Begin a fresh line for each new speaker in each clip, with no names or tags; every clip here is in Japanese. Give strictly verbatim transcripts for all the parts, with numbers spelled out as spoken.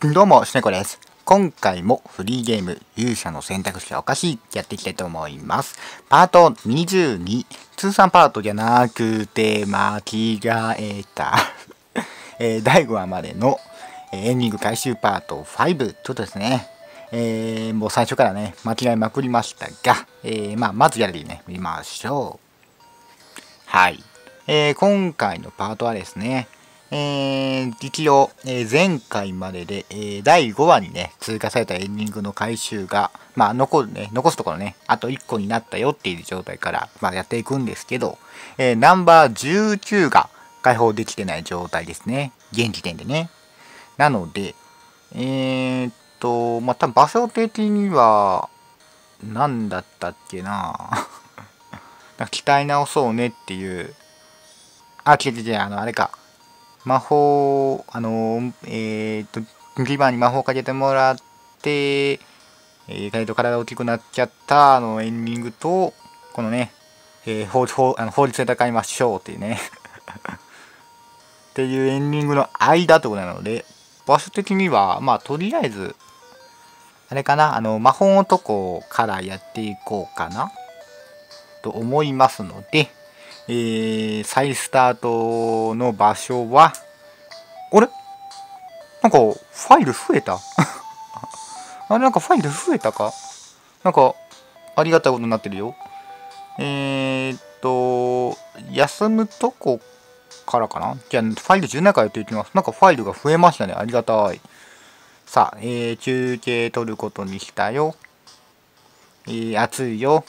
どうも、しねこです。今回もフリーゲーム、勇者の選択肢はおかしいやっていきたいと思います。パートにじゅうに、通算パートじゃなくて、間違えた。えー、だいごわまでのエンディング回収パートご、ちょっとですね、えー、もう最初からね、間違えまくりましたが、えー、まあ、まずやりね、見ましょう。はい。えー、今回のパートはですね、えー、一応、えー、前回までで、えー、だいごわにね、追加されたエンディングの回収が、まあ、残るね、残すところね、あといっこになったよっていう状態から、まあ、やっていくんですけど、えー、ナンバーじゅうきゅうが解放できてない状態ですね。現時点でね。なので、えー、っと、また場所的には、何だったっけななんか鍛え直そうねっていう、あ、違う違う違う、あの、あれか。魔法、あの、えー、っと、ギバーに魔法かけてもらって、えー、意外と体大きくなっちゃったあのエンディングと、このね、えー、法法あの法律で戦いましょうっていうねっていうエンディングの間ってことなので、場所的には、まあ、とりあえず、あれかな、あの、魔法男からやっていこうかなと思いますので、えー、再スタートの場所は、あれなんか、ファイル増えたあれなんかファイル増えたかなんか、ありがたいことになってるよ。えー、っと、休むとこからかなじゃあ、ファイルじゅうななからやっていきます。なんかファイルが増えましたね。ありがたい。さあ、えー、中継取ることにしたよ。えー、暑いよ。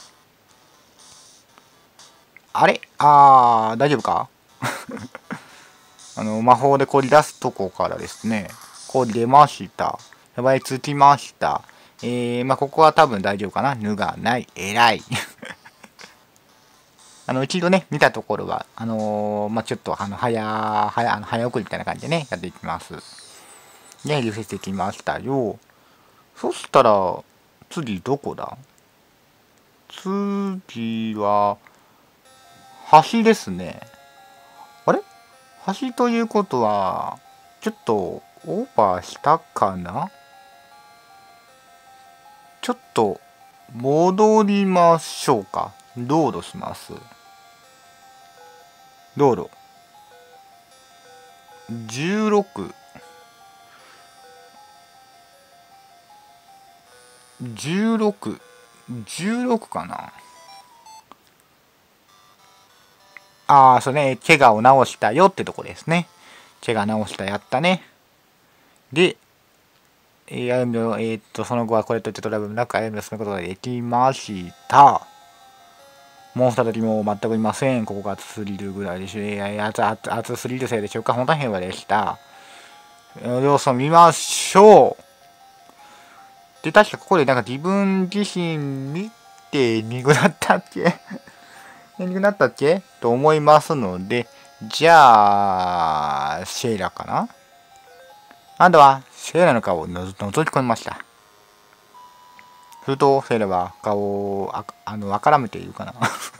あれあー、大丈夫かあの、魔法でこり出すとこからですね。こり出ました。やばい、つきました。えー、まあ、ここは多分大丈夫かな。ぬがない。えらい。あの、一度ね、見たところは、あのー、まあ、ちょっと、あの、早、早、あの早送りみたいな感じでね、やっていきます。で、リフレしてきましたよ。そしたら、次どこだ次は、橋ですね。あれ橋ということは、ちょっと、オーバーしたかなちょっと、戻りましょうか。道路します。道路。じゅうろく。じゅうろく。じゅうろくかなああ、それね、怪我を治したよってとこですね。怪我治したやったね。で、えー、歩みを、えー、っと、その後はこれといってトラブルなく歩みを進むことができました。モンスターたちも全くいません。ここが熱すぎるぐらいでしょ。えー、熱、熱、熱すぎるせいでしょうか。本当に平和でした。様子を見ましょう。で、確かここでなんか自分自身見て苦だったっけ苦だったっけと思いますので、じゃあ、シェイラかなあとは、シェイラの顔をのぞき込みました。すると、シェイラは顔をああの、あからめているかな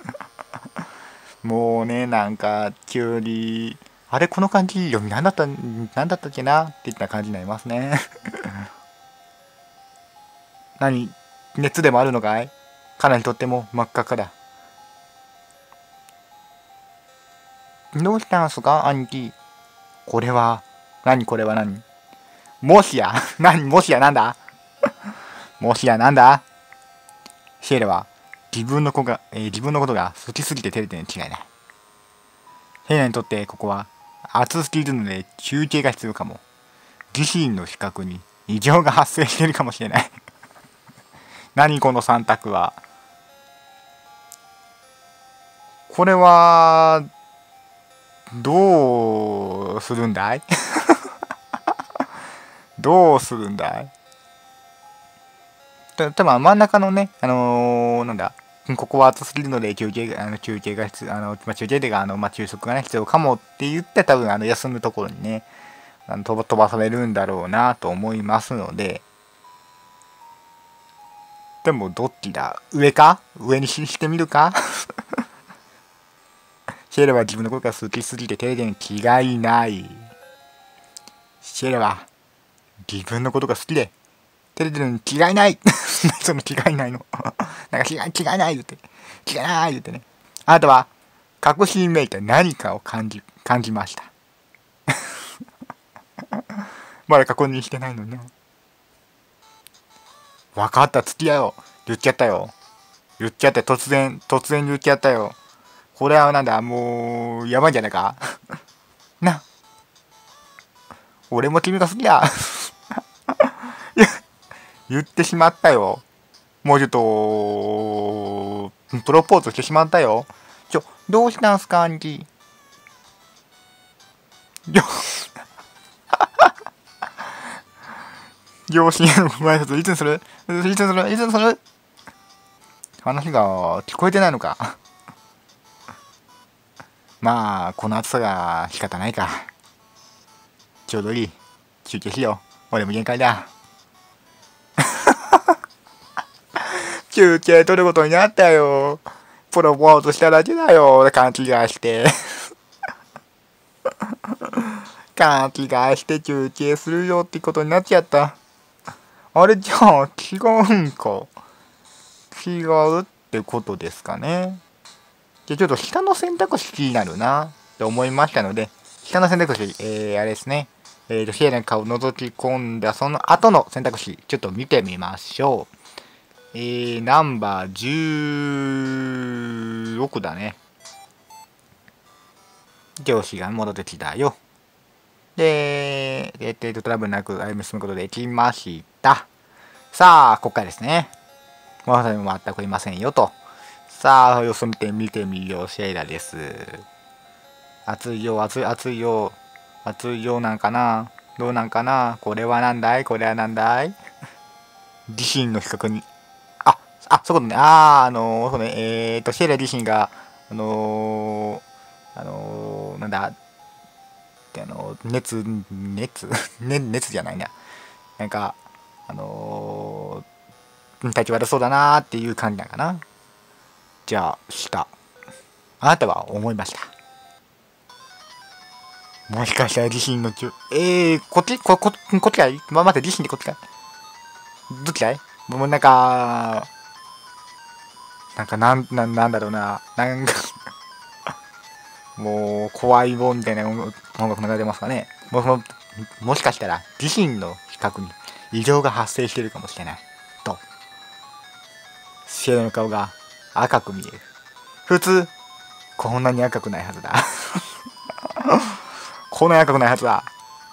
もうね、なんか、急に、あれこの感じ読みなんだった、なんだったっけなっていった感じになりますね何熱でもあるのかいかなりとっても真っ赤っかだ。どうしたんすか兄貴。これは、何これは何もしや何もしやなんだもしやなんだシエラは、自分の子が、えー、自分のことが好きすぎて照れてるに違いない。シエラにとってここは、暑すぎるので休憩が必要かも。自身の視覚に異常が発生しているかもしれない何この三択は。これは、どうするんだいどうするんだいた多分真ん中のね、あのー、なんだ、ここは暑すぎるので休憩あの休憩が必要、あの、まあ、休憩でが、あの、まあ、休息がね、必要かもって言って多分、あの、休むところにね、あの飛ば飛ばされるんだろうなと思いますので、でも、どっちだ上か上にしてみるかシェルは自分のことが好きすぎてテレビに違いない。シェルは自分のことが好きで照れてるに違いないその違いないのなんか違い違いない言って違いない言ってね。あなたは確信めいた何かを感じ感じましたまだ確認してないのにな。分かった、付き合おう。言っちゃったよ。言っちゃって突然、突然言っちゃったよ。これはなんだ、もう、やばいんじゃないかな。俺も君が好きだ言ってしまったよ。もうちょっと、プロポーズしてしまったよ。ちょ、どうしたんすか、アンジー。両親へのご挨拶いつにするいつにするいつにする話が聞こえてないのかまあこの暑さが仕方ないか。ちょうどいい。休憩しよう。俺も限界だ休憩取ることになったよ。プロポーズしただけだよ。勘違いして勘違いして休憩するよってことになっちゃった。あれじゃあ違うんか。違うってことですかね。じゃあちょっと下の選択肢気になるなって思いましたので、下の選択肢、えー、あれですね。えーと、シエラの顔を覗き込んだその後の選択肢、ちょっと見てみましょう。えー、ナンバーじゅうろくだね。上司が戻ってきたよ。で、えーと、トラブルなく歩み進むことできました。さあ、ここからですね。もう全くいませんよと。さあ、様子見て見てみよう、シェイラです。暑いよ、暑い、暑いよ。暑いよなんかな。どうなんかな。これはなんだいこれはなんだい自身の比較に。あ、あ、そういうことね。あー、あのー、そうね、えーと、シェイラ自身が、あのー、あのー、なんだ、あのー、熱、熱ね、熱じゃないな。なんか、あのー、体調悪そうだなーっていう感じなんかな。じゃあ、下。あなたは思いました。もしかしたら自身のちょ、えー、こっちこ、こ、こっちかいまあ、待って、自身でこっちかいどっちかいもうなんか、なんかなん、なん、なんだろうな。なんかもう、怖いもんみたいな音楽流れてますかね。もももしかしたら、自身の比較に異常が発生しているかもしれない。と。シェロの顔が赤く見える。普通、こんなに赤くないはずだ。こんなに赤くないはずだ。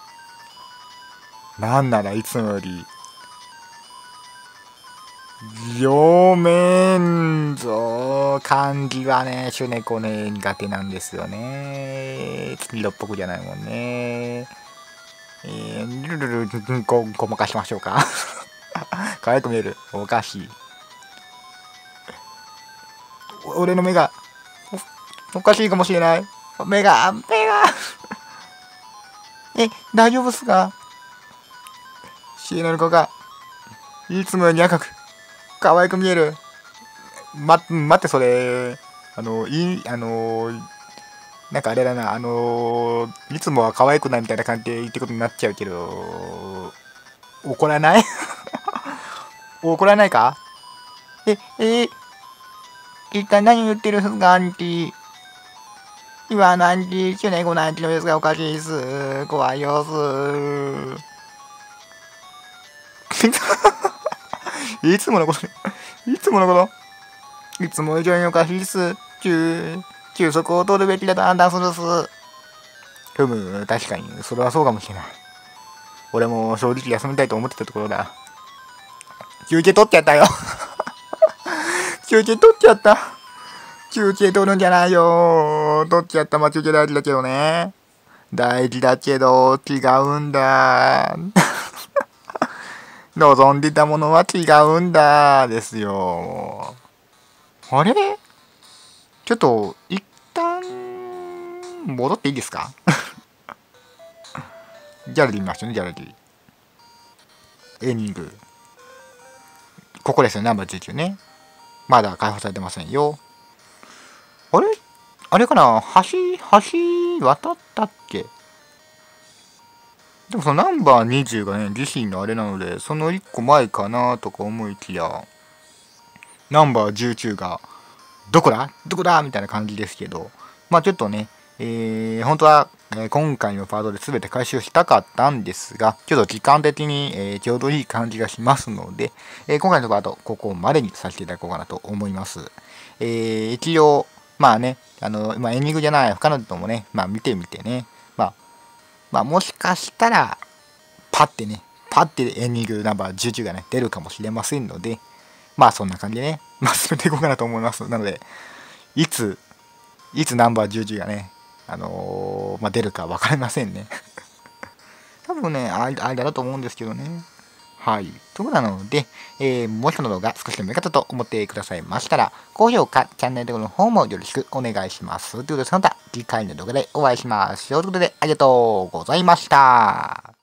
なんならいつもより、読めんぞ。漢字はね、シュネコね、苦手なんですよね。月色っぽくじゃないもんね。えー、ルルル、ご、ごまかしましょうか。可愛く見える。おかしい。俺の目が、お、おかしいかもしれない。目が、目が。え、大丈夫っすか？シエナの子が、いつもより赤く、可愛く見える。ま、待って、それ、あの、いい、あの、なんかあれだな、あの、いつもは可愛くないみたいな感じで言ってことになっちゃうけど、怒らない怒らないか？え、え一体何を言ってるんですか、アンティ。今のアンティ、去年このアンティの様子がおかしいです。怖い様子。いつものこと、いつものこと、いつも以上におかしいです。休、休息を取るべきだと判断するです。ふむ、確かに、それはそうかもしれない。俺も正直休みたいと思ってたところだ。休憩取っちゃったよ。休憩取っちゃった。休憩取るんじゃないよ。取っちゃった。まあ、休憩大事だけどね。大事だけど、違うんだ。望んでたものは違うんだ。ですよ。あれちょっと、一旦、戻っていいですか？ギャラリー見ましたね、ギャラリー。エニング。ここですよ、ナンバーじゅうきゅうね。まだ解放されてませんよ。あれあれかな橋、橋渡ったっけ？ でもそのナンバーにじゅうがね、自身のあれなので、そのいっこまえかなとか思いきや、ナンバーじゅうきゅうが、どこだどこだみたいな感じですけど、まあちょっとね、えー、本当は、えー、今回のパートで全て回収したかったんですが、ちょっと時間的に、えー、ちょうどいい感じがしますので、えー、今回のパート、ここまでにさせていただこうかなと思います。えー、一応、まあね、あの、まあ、エンディングじゃない他の人もね、まあ見てみてね、まあ、まあもしかしたら、パッてね、パッてエンディングナンバーじゅうきゅうがね、出るかもしれませんので、まあそんな感じでね、まあ進めていこうかなと思います。なので、いつ、いつナンバーじゅうきゅうがね、あのー、まあ、出るか分かりませんね。多分ね、あれだと思うんですけどね。はい。ということなので、えー、もしこの動画少しでも良かったと思ってくださいましたら、高評価、チャンネル登録の方もよろしくお願いします。ということで、その他、次回の動画でお会いしましょう。ということで、ありがとうございました。